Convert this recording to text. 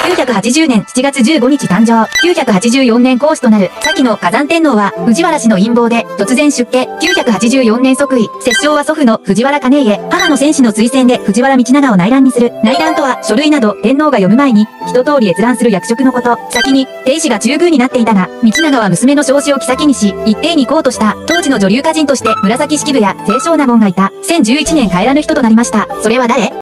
980年7月15日誕生。984年皇嗣となる先の崋山天皇は藤原氏の陰謀で突然出家。984年即位。摂政は祖父の藤原兼家。母の戦士の推薦で藤原道長を内覧にする。内覧とは書類など天皇が読む前に一通り閲覧する役職のこと。先に定子が中宮になっていたが、道長は娘の彰子を妃にし、一定に公とした当時の女流歌人として紫式部や清少納言がいた。1011年帰らぬ人となりました。それは誰？